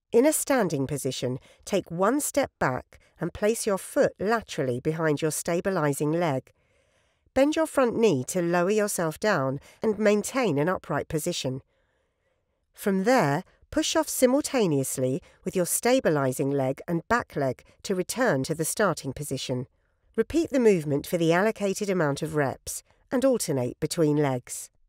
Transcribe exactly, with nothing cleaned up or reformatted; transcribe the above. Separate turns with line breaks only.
In a standing position, take one step back and place your foot laterally behind your stabilising leg. Bend your front knee to lower yourself down and maintain an upright position. From there, push off simultaneously with your stabilising leg and back leg to return to the starting position. Repeat the movement for the allocated amount of reps and alternate between legs.